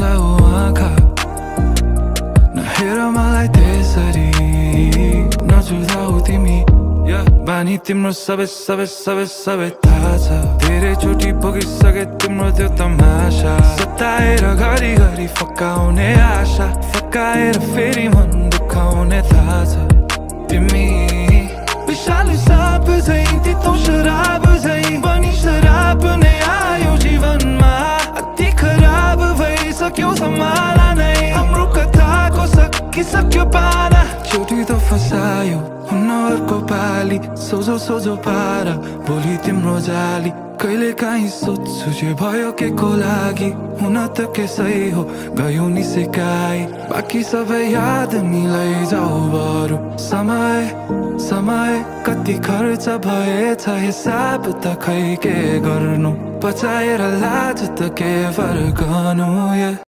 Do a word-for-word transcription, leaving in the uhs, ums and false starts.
जाऊ आँखा नहेर मलाई त्यसरी नजुधाऊ तिमी बानी तिम्रो सबै सबै सबै सबै थाहा छ धेरै चोटि पुगिसके तिम्रो त्यो तमाशा सताएर घरि घरि फकाउने आशा फकाएर फेरि मन दुखाउने थाहा छ तिमी विषालु साप झै तितो शराब झै बनी शराब नै आयो जीवनमा अति खराब भइसक्यो समाना नै हाम्रो कथाको सकिसक्यो पाना चोटि त फसायो हुन अर्को पाली सोझो सोझो पारा भोलि तिम्रो जाली कहिले काहीँ सोध्छु जे भयो के को लागि हुन त के सही हो गयो नि सिकाइ बाँकी सबै याद मिलाई जाऊ बरु समय समय कति खर्च भएछ हिसाब त खै के गर्नु बचाएर लाज त के फर्कनु